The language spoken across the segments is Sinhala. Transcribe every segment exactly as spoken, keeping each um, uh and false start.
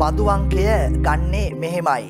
බදු අංකය ගන්නේ මෙහෙමයි.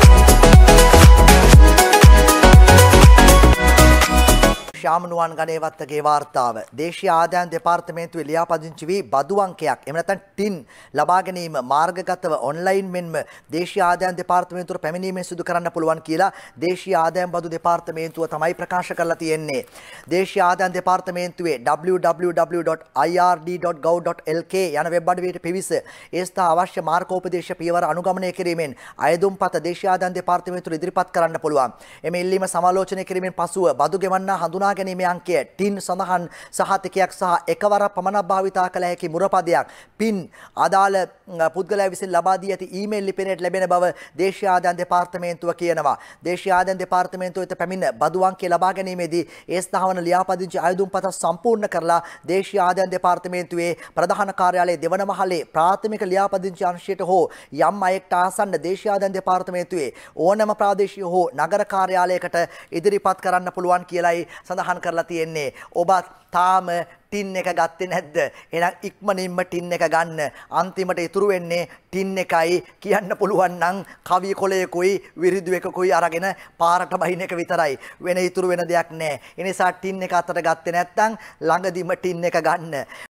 ශාමනුවන් ගණේවත්තගේ වාර්තාව දේශීය ආදායම් දෙපාර්තමේන්තුවේ ලියාපදිංචි වී බදු අංකයක් එහෙම නැත්නම් ටින් ලබා ගැනීම මාර්ගගතව ඔන්ලයින් මෙන්ම දේශීය ආදායම් දෙපාර්තමේන්තුවට පැමිණීමෙන් සිදු කරන්න පුළුවන් කියලා දේශීය ආදායම් බදු දෙපාර්තමේන්තුව තමයි ප්‍රකාශ කරලා තියෙන්නේ. දේශීය ආදායම් දෙපාර්තමේන්තුවේ double-u double-u double-u dot i r d dot gov dot l k යන වෙබ් අඩවියට පිවිස ඒ සඳහා අවශ්‍ය මාර්ගෝපදේශ පියවර අනුගමනය කිරීමෙන් අයදුම්පත දේශීය ආදායම් දෙපාර්තමේන්තුවට ඉදිරිපත් කරන්න පුළුවන්. එම ඉල්ලීම සමාලෝචනය කිරීමෙන් පසුව බදු ගෙවන්නා හඳුනා ගැනීමේ අංකය ටින් සඳහන් සහතිකයක් සහ එකවර පමණක් භාවිතා කළ හැකි මුරපදයක් පින් අදාළ පුද්ගලයා විසින් ලබා දී ඇති ඊමේල් ලිපිනයට ලැබෙන බව දේශීය ආදායම් දෙපාර්තමේන්තුව කියනවා. දේශීය ආදායම් දෙපාර්තමේන්තුව වෙත පැමිණ බදු අංකය ලබා ගැනීමේදී ඒ ස්ථාවන ලියාපදිංචි අයදුම්පත සම්පූර්ණ කරලා දේශීය ආදායම් දෙපාර්තමේන්තුවේ ප්‍රධාන කාර්යාලයේ දෙවන මහලේ ප්‍රාථමික ලියාපදිංචි අංශයට හෝ යම් අයෙක්ට ආසන්න දේශීය ආදායම් දෙපාර්තමේන්තුවේ ඕනෑම ප්‍රාදේශීය හෝ නගර කාර්යාලයකට ඉදිරිපත් කරන්න පුළුවන් කියලායි සඳහන් කරලා තියෙන්නේ. ඔබ තාම ටින් එක ගත්තේ නැද්ද? එහෙනම් ඉක්මනින්ම ටින් එක ගන්න. අන්තිමට ඉතුරු වෙන්නේ ටින් එකයි කියන්න පුළුවන් නම් කවි කොලයකුයි විරිදු එකකුයි අරගෙන පාරට බහින එක විතරයි. වෙන ඉතුරු වෙන දෙයක් නැහැ. ඒ නිසා ටින් එක අතට ගත්තේ නැත්නම් ළඟදිම ටින් එක ගන්න.